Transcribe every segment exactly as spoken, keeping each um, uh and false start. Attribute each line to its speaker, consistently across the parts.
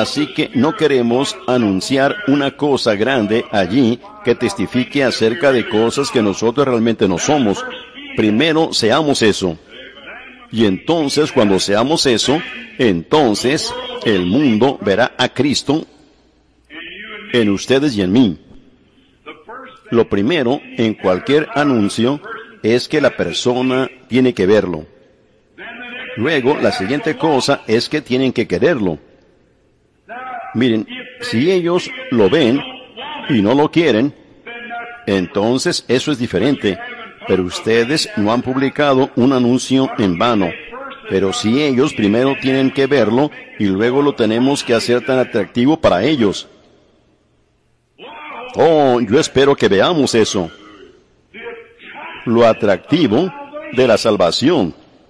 Speaker 1: Así que no queremos anunciar una cosa grande allí que testifique acerca de cosas que nosotros realmente no somos. Primero seamos eso. Y entonces, cuando seamos eso, entonces el mundo verá a Cristo en ustedes y en mí. Lo primero en cualquier anuncio es que la persona tiene que verlo. Luego, la siguiente cosa es que tienen que quererlo. Miren, si ellos lo ven y no lo quieren, entonces eso es diferente. Pero ustedes no han publicado un anuncio en vano. Pero si ellos primero tienen que verlo y luego lo tenemos que hacer tan atractivo para ellos. Oh, yo espero que veamos eso. Lo atractivo de la salvación.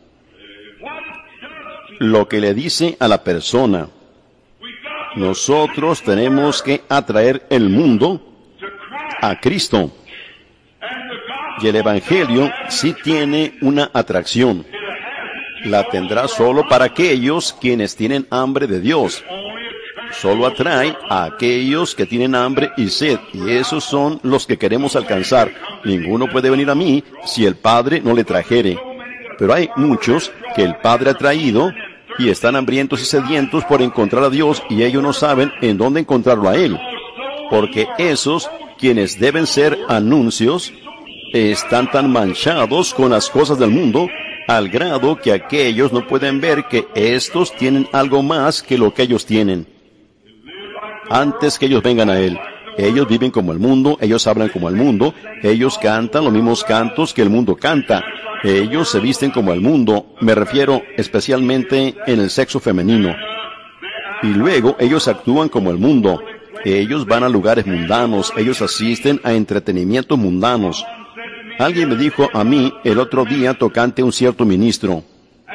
Speaker 1: Lo que le dice a la persona. Nosotros tenemos que atraer el mundo a Cristo. Y el Evangelio sí tiene una atracción. La tendrá solo para aquellos quienes tienen hambre de Dios. Solo atrae a aquellos que tienen hambre y sed, y esos son los que queremos alcanzar. Ninguno puede venir a mí si el Padre no le trajere. Pero hay muchos que el Padre ha traído y están hambrientos y sedientos por encontrar a Dios, y ellos no saben en dónde encontrarlo a Él. Porque esos, quienes deben ser anuncios, están tan manchados con las cosas del mundo, al grado que aquellos no pueden ver que estos tienen algo más que lo que ellos tienen. Antes que ellos vengan a Él, ellos viven como el mundo, ellos hablan como el mundo, ellos cantan los mismos cantos que el mundo canta, ellos se visten como el mundo, me refiero especialmente en el sexo femenino. Y luego ellos actúan como el mundo, ellos van a lugares mundanos, ellos asisten a entretenimientos mundanos. Alguien me dijo a mí el otro día tocante a un cierto ministro,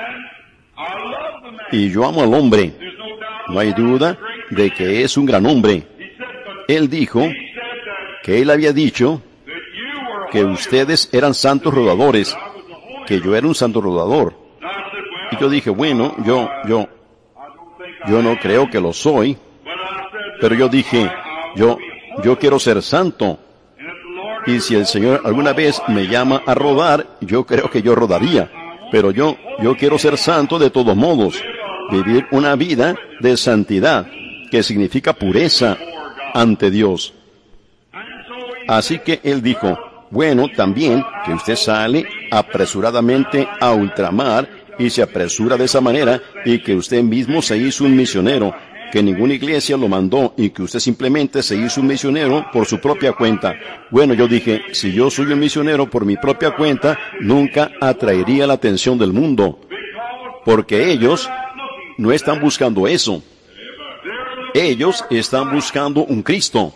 Speaker 1: y yo amo al hombre, no hay duda de que es un gran hombre. Él dijo que él había dicho que ustedes eran santos rodadores, que yo era un santo rodador. Y yo dije, bueno, yo, yo, yo no creo que lo soy, pero yo dije, yo, yo quiero ser santo. Y si el Señor alguna vez me llama a rodar, yo creo que yo rodaría. Pero yo, yo quiero ser santo de todos modos. Vivir una vida de santidad, que significa pureza ante Dios. Así que él dijo, bueno, también que usted sale apresuradamente a ultramar y se apresura de esa manera, y que usted mismo se hizo un misionero, que ninguna iglesia lo mandó, y que usted simplemente se hizo un misionero por su propia cuenta. Bueno, yo dije, si yo soy un misionero por mi propia cuenta, nunca atraería la atención del mundo, porque ellos no están buscando eso. Ellos están buscando un Cristo.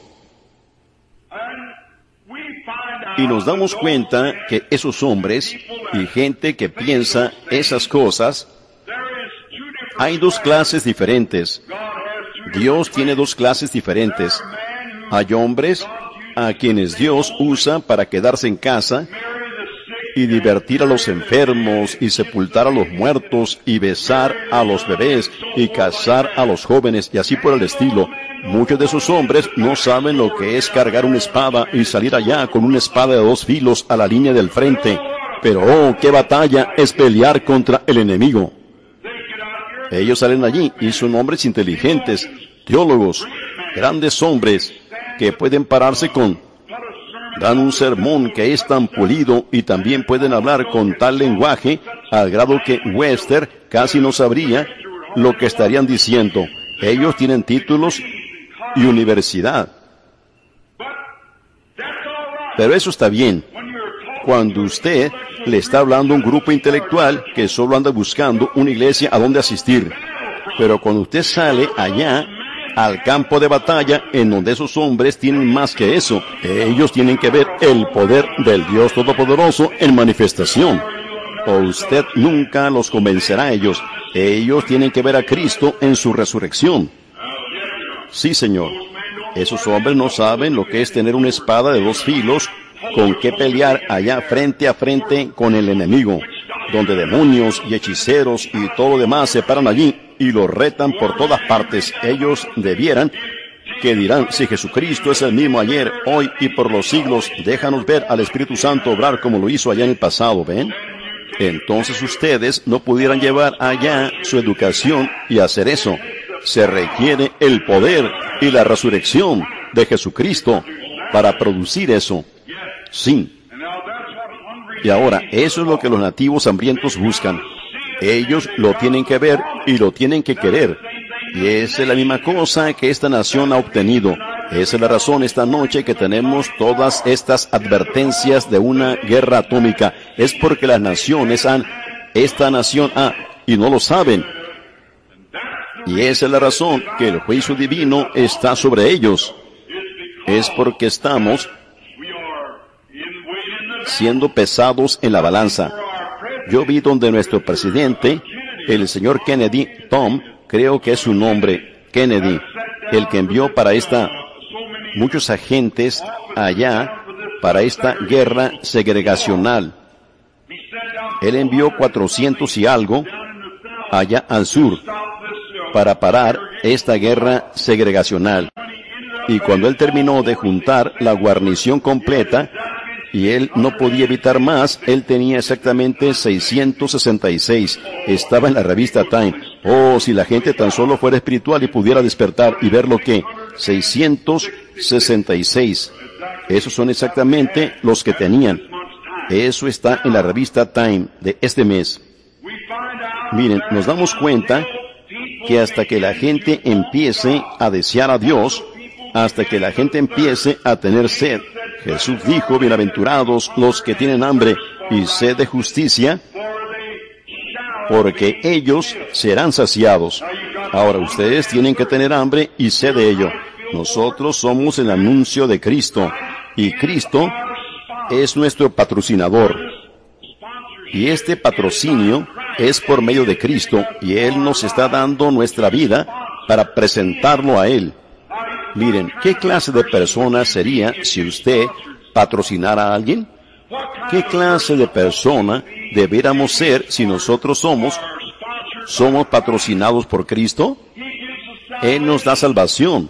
Speaker 1: Y nos damos cuenta que esos hombres y gente que piensa esas cosas, hay dos clases diferentes. Dios tiene dos clases diferentes. Hay hombres a quienes Dios usa para quedarse en casa y divertir a los enfermos y sepultar a los muertos y besar a los bebés y casar a los jóvenes y así por el estilo. Muchos de esos hombres no saben lo que es cargar una espada y salir allá con una espada de dos filos a la línea del frente. Pero oh, qué batalla es pelear contra el enemigo. Ellos salen allí y son hombres inteligentes, teólogos, grandes hombres que pueden pararse con, dan un sermón que es tan pulido y también pueden hablar con tal lenguaje al grado que Webster casi no sabría lo que estarían diciendo. Ellos tienen títulos y universidad. Pero eso está bien. Cuando usted le está hablando a un grupo intelectual que solo anda buscando una iglesia a donde asistir. Pero cuando usted sale allá al campo de batalla, en donde esos hombres tienen más que eso, ellos tienen que ver el poder del Dios Todopoderoso en manifestación. O usted nunca los convencerá a ellos. Ellos tienen que ver a Cristo en su resurrección. Sí, Señor. Esos hombres no saben lo que es tener una espada de dos filos con que pelear allá frente a frente con el enemigo, donde demonios y hechiceros y todo lo demás se paran allí y lo retan por todas partes. Ellos debieran, que dirán, si Jesucristo es el mismo ayer, hoy y por los siglos, déjanos ver al Espíritu Santo obrar como lo hizo allá en el pasado, ¿ven? Entonces ustedes no pudieran llevar allá su educación y hacer eso. Se requiere el poder y la resurrección de Jesucristo para producir eso. Sí. Y ahora, eso es lo que los nativos hambrientos buscan. Ellos lo tienen que ver y lo tienen que querer. Y esa es la misma cosa que esta nación ha obtenido. Esa es la razón esta noche que tenemos todas estas advertencias de una guerra atómica. Es porque las naciones han, esta nación ha, y no lo saben. Y esa es la razón que el juicio divino está sobre ellos. Es porque estamos siendo pesados en la balanza. Yo vi donde nuestro presidente, el señor Kennedy, Tom, creo que es su nombre, Kennedy, el que envió para esta, muchos agentes allá, para esta guerra segregacional. Él envió cuatrocientos y algo allá al sur para parar esta guerra segregacional. Y cuando él terminó de juntar la guarnición completa, y él no podía evitar más, él tenía exactamente seiscientos sesenta y seis. Estaba en la revista Time. Oh, si la gente tan solo fuera espiritual y pudiera despertar y ver lo que, seiscientos sesenta y seis. Esos son exactamente los que tenían. Eso está en la revista Time de este mes. Miren, nos damos cuenta que hasta que la gente empiece a desear a Dios, hasta que la gente empiece a tener sed, Jesús dijo, bienaventurados los que tienen hambre y sed de justicia, porque ellos serán saciados. Ahora ustedes tienen que tener hambre y sed de ello. Nosotros somos el anuncio de Cristo, y Cristo es nuestro patrocinador. Y este patrocinio es por medio de Cristo, y Él nos está dando nuestra vida para presentarlo a Él. Miren, ¿qué clase de persona sería si usted patrocinara a alguien? ¿Qué clase de persona debiéramos ser si nosotros somos, somos patrocinados por Cristo? Él nos da salvación.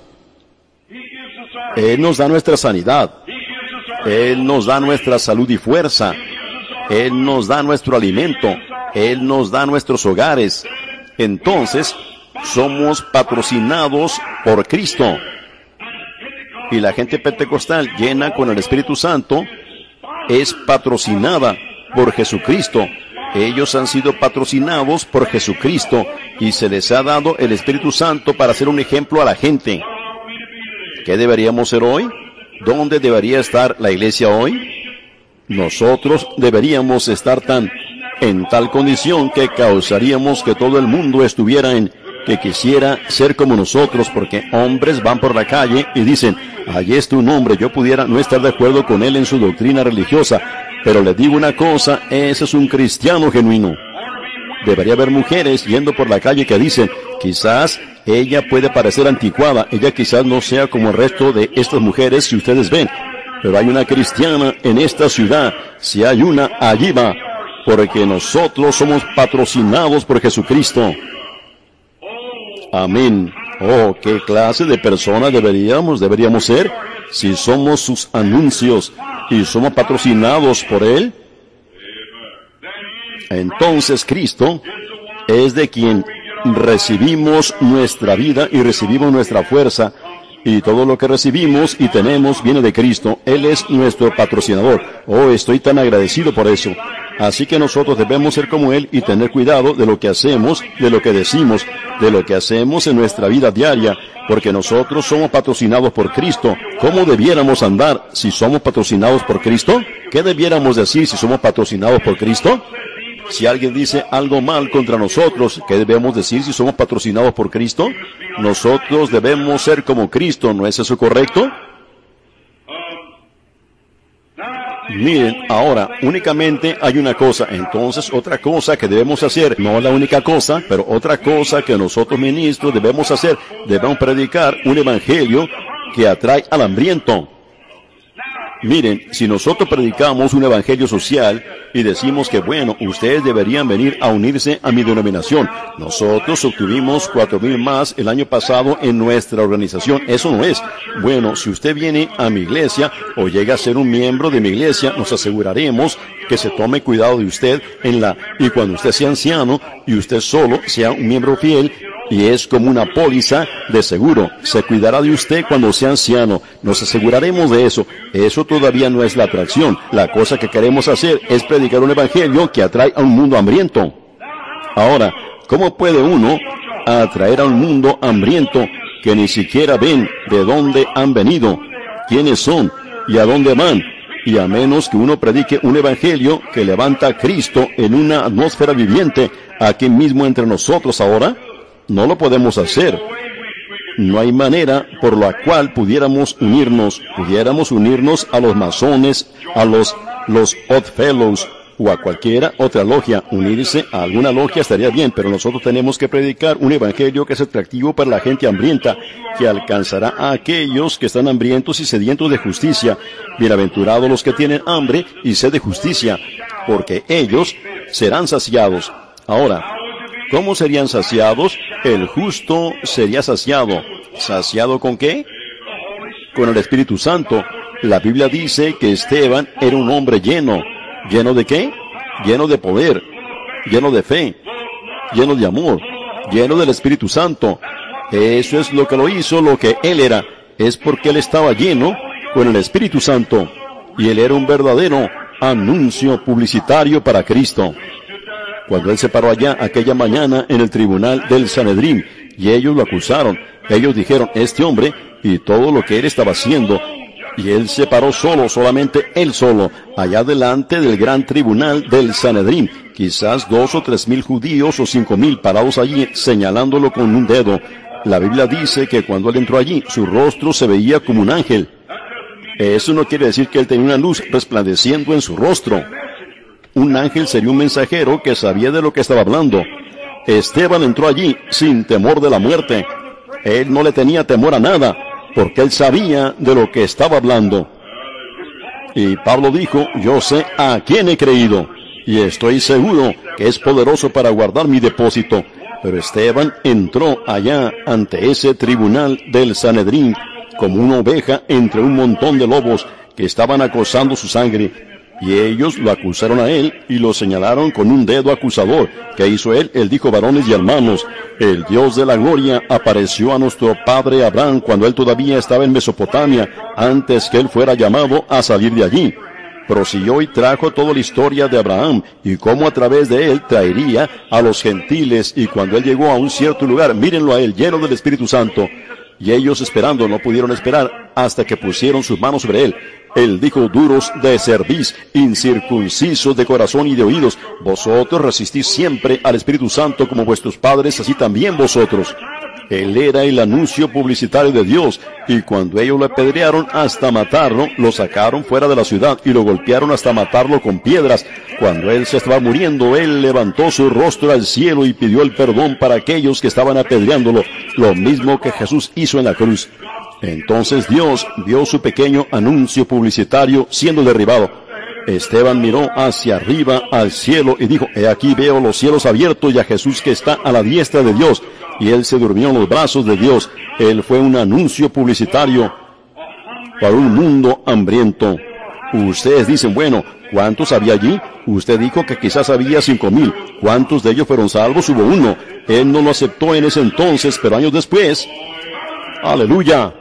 Speaker 1: Él nos da nuestra sanidad. Él nos da nuestra salud y fuerza. Él nos da nuestro alimento. Él nos da nuestros hogares. Entonces, somos patrocinados por Cristo. Y la gente pentecostal llena con el Espíritu Santo es patrocinada por Jesucristo. Ellos han sido patrocinados por Jesucristo y se les ha dado el Espíritu Santo para ser un ejemplo a la gente. ¿Qué deberíamos ser hoy? ¿Dónde debería estar la iglesia hoy? Nosotros deberíamos estar tan en tal condición que causaríamos que todo el mundo estuviera en que quisiera ser como nosotros, porque hombres van por la calle y dicen, allí está un hombre, yo pudiera no estar de acuerdo con él en su doctrina religiosa, pero le digo una cosa, ese es un cristiano genuino. Debería haber mujeres yendo por la calle que dicen, quizás ella puede parecer anticuada, ella quizás no sea como el resto de estas mujeres que ustedes ven, pero hay una cristiana en esta ciudad, si hay una, allí va, porque nosotros somos patrocinados por Jesucristo. Amén. Oh, ¿qué clase de personas deberíamos, deberíamos ser si somos sus anuncios y somos patrocinados por Él? Entonces Cristo es de quien recibimos nuestra vida y recibimos nuestra fuerza, y todo lo que recibimos y tenemos viene de Cristo. Él es nuestro patrocinador. Oh, estoy tan agradecido por eso. Así que nosotros debemos ser como Él y tener cuidado de lo que hacemos, de lo que decimos, de lo que hacemos en nuestra vida diaria, porque nosotros somos patrocinados por Cristo. ¿Cómo debiéramos andar si somos patrocinados por Cristo? ¿Qué debiéramos decir si somos patrocinados por Cristo? Si alguien dice algo mal contra nosotros, ¿qué debemos decir si somos patrocinados por Cristo? Nosotros debemos ser como Cristo, ¿no es eso correcto? Miren, ahora, únicamente hay una cosa, entonces otra cosa que debemos hacer, no la única cosa, pero otra cosa que nosotros ministros debemos hacer, debemos predicar un evangelio que atrae al hambriento. Miren, si nosotros predicamos un evangelio social y decimos que, bueno, ustedes deberían venir a unirse a mi denominación. Nosotros obtuvimos cuatro mil más el año pasado en nuestra organización. Eso no es. Bueno, si usted viene a mi iglesia o llega a ser un miembro de mi iglesia, nos aseguraremos que se tome cuidado de usted en la, y cuando usted sea anciano y usted solo sea un miembro fiel, y es como una póliza de seguro. Se cuidará de usted cuando sea anciano. Nos aseguraremos de eso. Eso todavía no es la atracción. La cosa que queremos hacer es predicar un evangelio que atrae a un mundo hambriento. Ahora, ¿cómo puede uno atraer a un mundo hambriento que ni siquiera ven de dónde han venido, quiénes son y a dónde van? Y a menos que uno predique un evangelio que levanta a Cristo en una atmósfera viviente aquí mismo entre nosotros ahora, no lo podemos hacer. No hay manera por la cual pudiéramos unirnos, pudiéramos unirnos a los masones, a los, los Odd Fellows, o a cualquiera otra logia. Unirse a alguna logia estaría bien, pero nosotros tenemos que predicar un evangelio que es atractivo para la gente hambrienta, que alcanzará a aquellos que están hambrientos y sedientos de justicia. Bienaventurados los que tienen hambre y sed de justicia, porque ellos serán saciados. Ahora, ¿cómo serían saciados? El justo sería saciado. ¿Saciado con qué? Con el Espíritu Santo. La Biblia dice que Esteban era un hombre lleno. ¿Lleno de qué? Lleno de poder, lleno de fe, lleno de amor, lleno del Espíritu Santo. Eso es lo que lo hizo lo que él era. Es porque él estaba lleno con el Espíritu Santo. Y él era un verdadero anuncio publicitario para Cristo. Cuando él se paró allá aquella mañana en el tribunal del Sanedrín, y ellos lo acusaron, ellos dijeron, este hombre y todo lo que él estaba haciendo, y él se paró solo, solamente él solo, allá delante del gran tribunal del Sanedrín, quizás dos o tres mil judíos o cinco mil parados allí, señalándolo con un dedo. La Biblia dice que cuando él entró allí, su rostro se veía como un ángel. Eso no quiere decir que él tenía una luz resplandeciendo en su rostro. Un ángel sería un mensajero que sabía de lo que estaba hablando. Esteban entró allí sin temor de la muerte. Él no le tenía temor a nada, porque él sabía de lo que estaba hablando. Y Pablo dijo, yo sé a quién he creído, y estoy seguro que es poderoso para guardar mi depósito. Pero Esteban entró allá ante ese tribunal del Sanedrín como una oveja entre un montón de lobos que estaban acosando su sangre. Y ellos lo acusaron a él y lo señalaron con un dedo acusador. ¿Qué hizo él? Él dijo, varones y hermanos, el Dios de la gloria apareció a nuestro padre Abraham cuando él todavía estaba en Mesopotamia, antes que él fuera llamado a salir de allí. Prosiguió y trajo toda la historia de Abraham y cómo a través de él traería a los gentiles. Y cuando él llegó a un cierto lugar, mírenlo a él, lleno del Espíritu Santo. Y ellos esperando, no pudieron esperar hasta que pusieron sus manos sobre él. Él dijo, duros de cerviz, incircuncisos de corazón y de oídos, vosotros resistís siempre al Espíritu Santo como vuestros padres, así también vosotros. Él era el anuncio publicitario de Dios, y cuando ellos lo apedrearon hasta matarlo, lo sacaron fuera de la ciudad y lo golpearon hasta matarlo con piedras. Cuando él se estaba muriendo, él levantó su rostro al cielo y pidió el perdón para aquellos que estaban apedreándolo, lo mismo que Jesús hizo en la cruz. Entonces Dios vio su pequeño anuncio publicitario siendo derribado. Esteban miró hacia arriba al cielo y dijo, he aquí veo los cielos abiertos y a Jesús que está a la diestra de Dios. Y él se durmió en los brazos de Dios. Él fue un anuncio publicitario para un mundo hambriento. Ustedes dicen, bueno, ¿cuántos había allí? Usted dijo que quizás había cinco mil. ¿Cuántos de ellos fueron salvos? Hubo uno. Él no lo aceptó en ese entonces, pero años después, aleluya,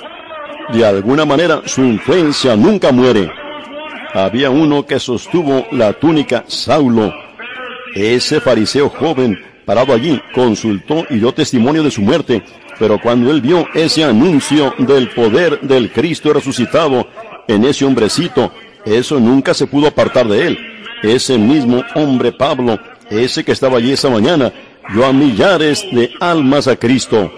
Speaker 1: de alguna manera su influencia nunca muere. Había uno que sostuvo la túnica, Saulo. Ese fariseo joven, parado allí, consultó y dio testimonio de su muerte. Pero cuando él vio ese anuncio del poder del Cristo resucitado en ese hombrecito, eso nunca se pudo apartar de él. Ese mismo hombre Pablo, ese que estaba allí esa mañana, dio a millares de almas a Cristo.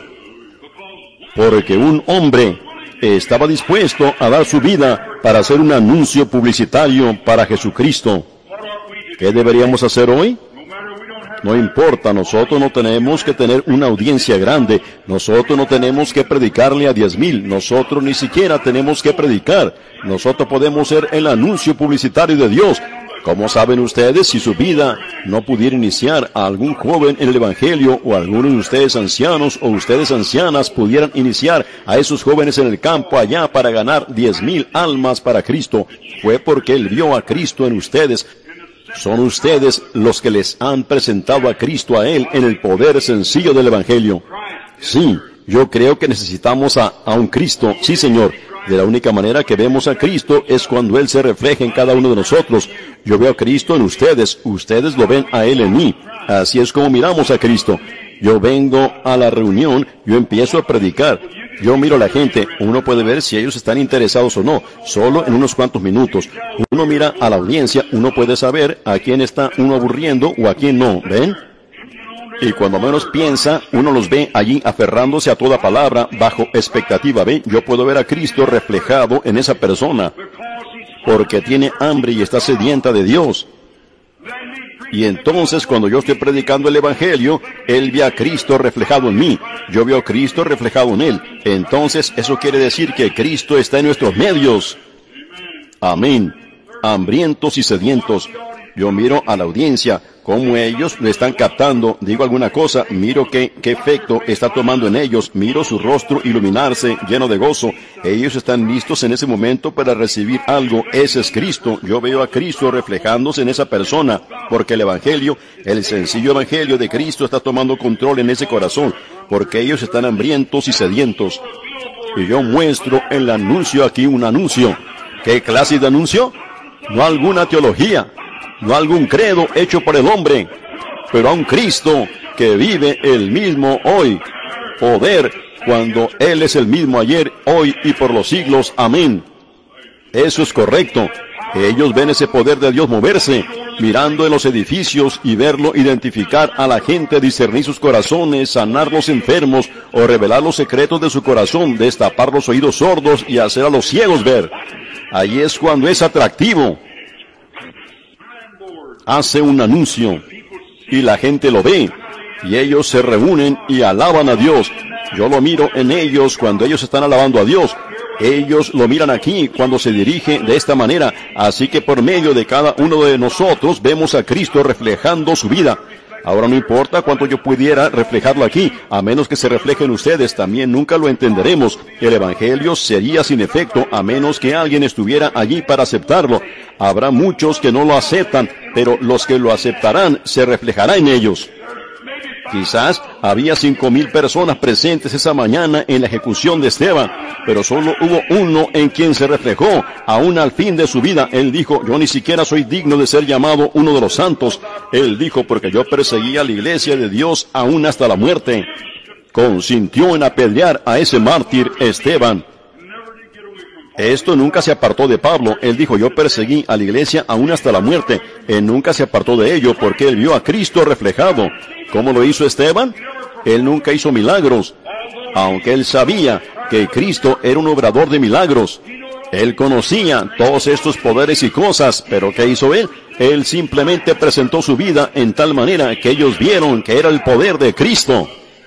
Speaker 1: Porque un hombre estaba dispuesto a dar su vida para hacer un anuncio publicitario para Jesucristo. ¿Qué deberíamos hacer hoy? No importa, nosotros no tenemos que tener una audiencia grande, nosotros no tenemos que predicarle a diez mil, nosotros ni siquiera tenemos que predicar, nosotros podemos ser el anuncio publicitario de Dios. ¿Cómo saben ustedes si su vida no pudiera iniciar a algún joven en el Evangelio, o alguno de ustedes ancianos o ustedes ancianas pudieran iniciar a esos jóvenes en el campo allá para ganar diez mil almas para Cristo? Fue porque Él vio a Cristo en ustedes. Son ustedes los que les han presentado a Cristo a Él en el poder sencillo del Evangelio. Sí, yo creo que necesitamos a, a un Cristo, sí Señor. De la única manera que vemos a Cristo es cuando Él se refleja en cada uno de nosotros. Yo veo a Cristo en ustedes, ustedes lo ven a Él en mí. Así es como miramos a Cristo. Yo vengo a la reunión, yo empiezo a predicar. Yo miro a la gente, uno puede ver si ellos están interesados o no, solo en unos cuantos minutos. Uno mira a la audiencia, uno puede saber a quién está uno aburriendo o a quién no, ¿ven? Y cuando menos piensa, uno los ve allí aferrándose a toda palabra, bajo expectativa. ¿Ve? Yo puedo ver a Cristo reflejado en esa persona, porque tiene hambre y está sedienta de Dios. Y entonces, cuando yo estoy predicando el Evangelio, Él ve a Cristo reflejado en mí. Yo veo a Cristo reflejado en Él. Entonces, eso quiere decir que Cristo está en nuestros medios. Amén. Hambrientos y sedientos. Yo miro a la audiencia, cómo ellos lo están captando. Digo alguna cosa, miro qué, qué efecto está tomando en ellos. Miro su rostro iluminarse, lleno de gozo. Ellos están listos en ese momento para recibir algo. Ese es Cristo. Yo veo a Cristo reflejándose en esa persona, porque el Evangelio, el sencillo Evangelio de Cristo está tomando control en ese corazón, porque ellos están hambrientos y sedientos. Y yo muestro el anuncio aquí, un anuncio. ¿Qué clase de anuncio? No alguna teología, no algún credo hecho por el hombre, pero a un Cristo que vive el mismo hoy. Poder cuando Él es el mismo ayer, hoy y por los siglos. Amén. Eso es correcto. Ellos ven ese poder de Dios moverse, mirando en los edificios y verlo identificar a la gente, discernir sus corazones, sanar los enfermos o revelar los secretos de su corazón, destapar los oídos sordos y hacer a los ciegos ver. Ahí es cuando es atractivo. Hace un anuncio y la gente lo ve y ellos se reúnen y alaban a Dios. Yo lo miro en ellos cuando ellos están alabando a Dios. Ellos lo miran aquí cuando se dirige de esta manera. Así que por medio de cada uno de nosotros vemos a Cristo reflejando su vida. Ahora no importa cuánto yo pudiera reflejarlo aquí, a menos que se refleje en ustedes, también nunca lo entenderemos. El Evangelio sería sin efecto a menos que alguien estuviera allí para aceptarlo. Habrá muchos que no lo aceptan, pero los que lo aceptarán se reflejará en ellos. Quizás había cinco mil personas presentes esa mañana en la ejecución de Esteban, pero solo hubo uno en quien se reflejó, aún al fin de su vida. Él dijo, yo ni siquiera soy digno de ser llamado uno de los santos. Él dijo, porque yo perseguía a la iglesia de Dios aún hasta la muerte. Consintió en apedrear a ese mártir Esteban. Esto nunca se apartó de Pablo. Él dijo, yo perseguí a la iglesia aún hasta la muerte. Él nunca se apartó de ello porque él vio a Cristo reflejado. ¿Cómo lo hizo Esteban? Él nunca hizo milagros, aunque él sabía que Cristo era un obrador de milagros. Él conocía todos estos poderes y cosas, pero ¿qué hizo él? Él simplemente presentó su vida en tal manera que ellos vieron que era el poder de Cristo.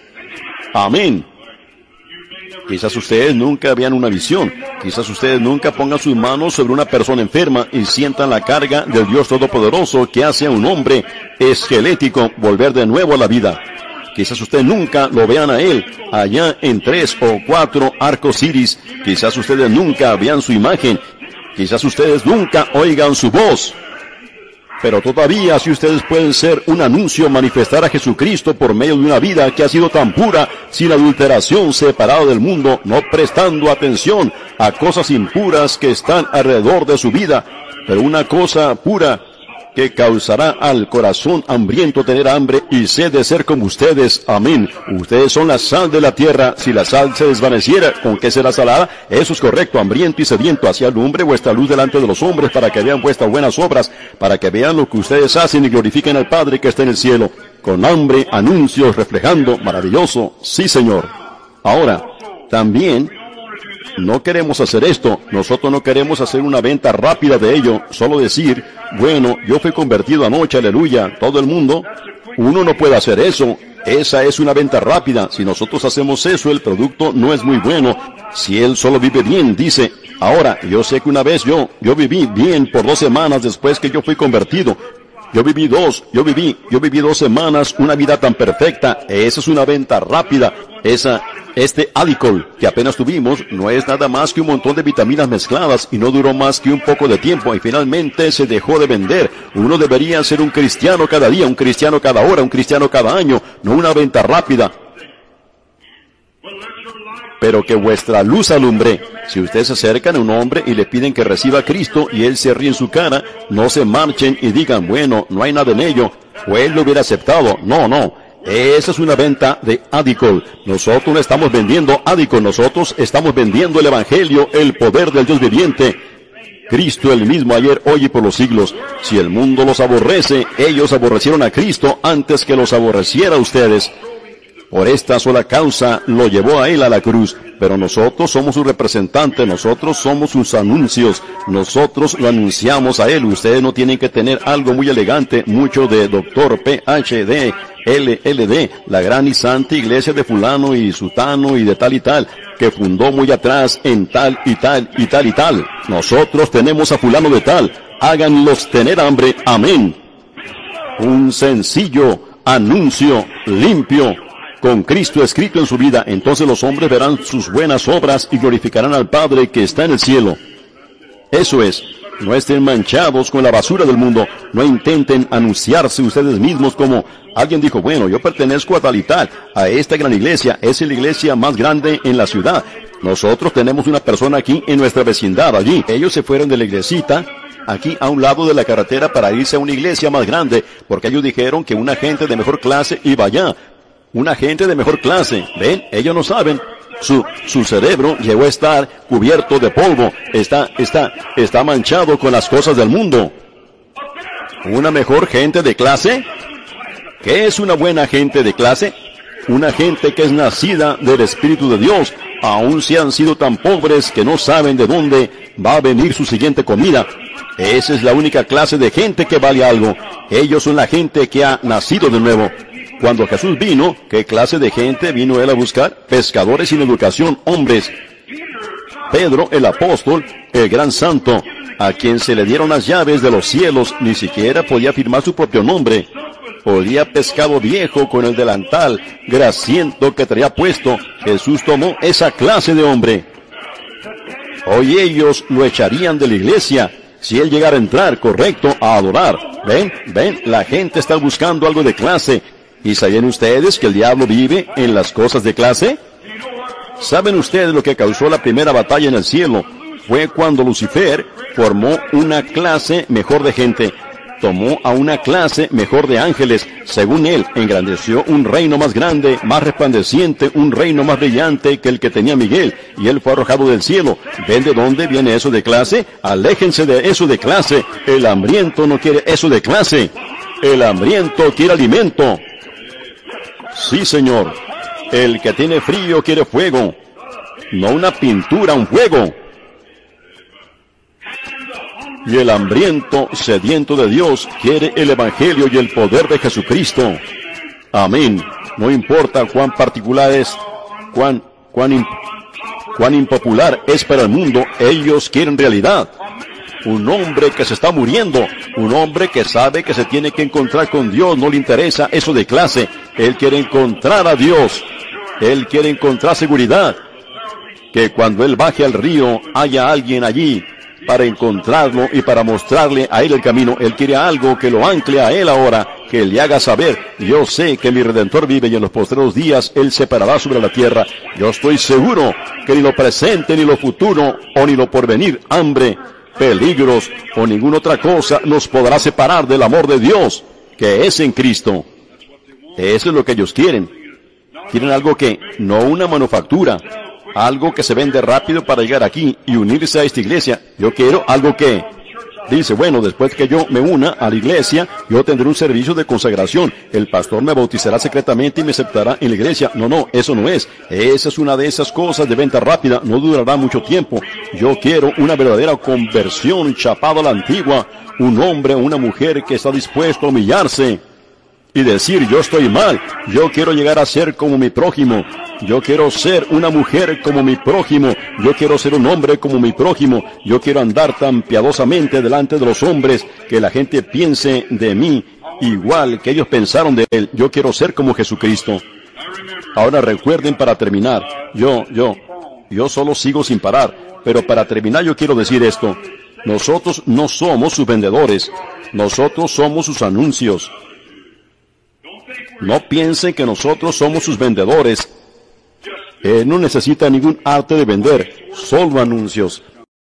Speaker 1: Amén. Quizás ustedes nunca vean una visión. Quizás ustedes nunca pongan sus manos sobre una persona enferma y sientan la carga del Dios Todopoderoso que hace a un hombre esquelético volver de nuevo a la vida. Quizás ustedes nunca lo vean a Él allá en tres o cuatro arcos iris. Quizás ustedes nunca vean su imagen. Quizás ustedes nunca oigan su voz. Pero todavía, si ustedes pueden ser un anuncio, manifestar a Jesucristo por medio de una vida que ha sido tan pura, sin adulteración, separado del mundo, no prestando atención a cosas impuras que están alrededor de su vida, pero una cosa pura que causará al corazón hambriento tener hambre y sed de ser como ustedes. Amén. Ustedes son la sal de la tierra. Si la sal se desvaneciera, ¿con qué será salada? Eso es correcto. Hambriento y sediento, hacia alumbre vuestra luz delante de los hombres, para que vean vuestras buenas obras, para que vean lo que ustedes hacen y glorifiquen al Padre que está en el cielo. Con hambre, anuncios, reflejando. Maravilloso. Sí, Señor. Ahora, también no queremos hacer esto. Nosotros no queremos hacer una venta rápida de ello. Solo decir, bueno, yo fui convertido anoche, aleluya. Todo el mundo. Uno no puede hacer eso. Esa es una venta rápida. Si nosotros hacemos eso, el producto no es muy bueno. Si él solo vive bien, dice, ahora, yo sé que una vez yo, yo viví bien por dos semanas después que yo fui convertido. Yo viví dos, yo viví, yo viví dos semanas, una vida tan perfecta. Esa es una venta rápida. Esa, este Adicol que apenas tuvimos no es nada más que un montón de vitaminas mezcladas y no duró más que un poco de tiempo y finalmente se dejó de vender. Uno debería ser un cristiano cada día, un cristiano cada hora, un cristiano cada año, no una venta rápida. Pero que vuestra luz alumbre. Si ustedes se acercan a un hombre y le piden que reciba a Cristo y él se ríe en su cara, no se marchen y digan, bueno, no hay nada en ello, o él lo hubiera aceptado. No, no. Esa es una venta de Adicol. Nosotros no estamos vendiendo Adicol, nosotros estamos vendiendo el Evangelio, el poder del Dios viviente. Cristo el mismo ayer, hoy y por los siglos. Si el mundo los aborrece, ellos aborrecieron a Cristo antes que los aborreciera a ustedes. Por esta sola causa lo llevó a él a la cruz. Pero nosotros somos sus representantes, nosotros somos sus anuncios, nosotros lo anunciamos a él. Ustedes no tienen que tener algo muy elegante, mucho de doctor P H D, L L D, la gran y santa iglesia de fulano y sutano y de tal y tal, que fundó muy atrás en tal y tal y tal y tal. Nosotros tenemos a fulano de tal, háganlos tener hambre, amén. Un sencillo anuncio limpio, con Cristo escrito en su vida, entonces los hombres verán sus buenas obras y glorificarán al Padre que está en el cielo. Eso es, no estén manchados con la basura del mundo, no intenten anunciarse ustedes mismos como, alguien dijo, bueno, yo pertenezco a tal y tal, a esta gran iglesia, es la iglesia más grande en la ciudad. Nosotros tenemos una persona aquí en nuestra vecindad, allí. Ellos se fueron de la iglesita, aquí a un lado de la carretera para irse a una iglesia más grande, porque ellos dijeron que una gente de mejor clase iba allá. Una gente de mejor clase, ¿ven? Ellos no saben. Su, su cerebro llegó a estar cubierto de polvo. Está, está, está manchado con las cosas del mundo. ¿Una mejor gente de clase? ¿Qué es una buena gente de clase? Una gente que es nacida del Espíritu de Dios, aun si han sido tan pobres que no saben de dónde va a venir su siguiente comida. Esa es la única clase de gente que vale algo. Ellos son la gente que ha nacido de nuevo. Cuando Jesús vino, ¿qué clase de gente vino él a buscar? Pescadores sin educación, hombres. Pedro, el apóstol, el gran santo, a quien se le dieron las llaves de los cielos, ni siquiera podía firmar su propio nombre. Olía pescado viejo con el delantal grasiento que traía puesto. Jesús tomó esa clase de hombre. Hoy ellos lo echarían de la iglesia si él llegara a entrar, correcto, a adorar. ¿Ven? ¿Ven? La gente está buscando algo de clase. ¿Y saben ustedes que el diablo vive en las cosas de clase? ¿Saben ustedes lo que causó la primera batalla en el cielo? Fue cuando Lucifer formó una clase mejor de gente. Tomó a una clase mejor de ángeles. Según él, engrandeció un reino más grande, más resplandeciente, un reino más brillante que el que tenía Miguel. Y él fue arrojado del cielo. ¿Ven de dónde viene eso de clase? Aléjense de eso de clase. El hambriento no quiere eso de clase. El hambriento quiere alimento. Sí, Señor. El que tiene frío quiere fuego. No una pintura, un fuego. Y el hambriento, sediento de Dios, quiere el Evangelio y el poder de Jesucristo. Amén. No importa cuán particular es, cuán, cuán, imp, cuán impopular es para el mundo, ellos quieren realidad. Un hombre que se está muriendo, un hombre que sabe que se tiene que encontrar con Dios, no le interesa eso de clase. Él quiere encontrar a Dios. Él quiere encontrar seguridad. Que cuando él baje al río, haya alguien allí para encontrarlo y para mostrarle a él el camino. Él quiere algo que lo ancle a él ahora, que le haga saber, yo sé que mi Redentor vive y en los postreros días él se parará sobre la tierra. Yo estoy seguro que ni lo presente, ni lo futuro, o ni lo porvenir, hambre, peligros o ninguna otra cosa nos podrá separar del amor de Dios que es en Cristo. Eso es lo que ellos quieren. Quieren algo que, no una manufactura, algo que se vende rápido para llegar aquí y unirse a esta iglesia. Yo quiero algo que dice, bueno, después que yo me una a la iglesia, yo tendré un servicio de consagración. El pastor me bautizará secretamente y me aceptará en la iglesia. No, no, eso no es. Esa es una de esas cosas de venta rápida. No durará mucho tiempo. Yo quiero una verdadera conversión chapada a la antigua. Un hombre o una mujer que está dispuesto a humillarse y decir, yo estoy mal, yo quiero llegar a ser como mi prójimo, yo quiero ser una mujer como mi prójimo, yo quiero ser un hombre como mi prójimo, yo quiero andar tan piadosamente delante de los hombres que la gente piense de mí igual que ellos pensaron de él. Yo quiero ser como Jesucristo. Ahora recuerden, para terminar, yo, yo, yo solo sigo sin parar, pero para terminar yo quiero decir esto. Nosotros no somos sus vendedores, nosotros somos sus anuncios. No piensen que nosotros somos sus vendedores. Él no necesita ningún arte de vender, solo anuncios.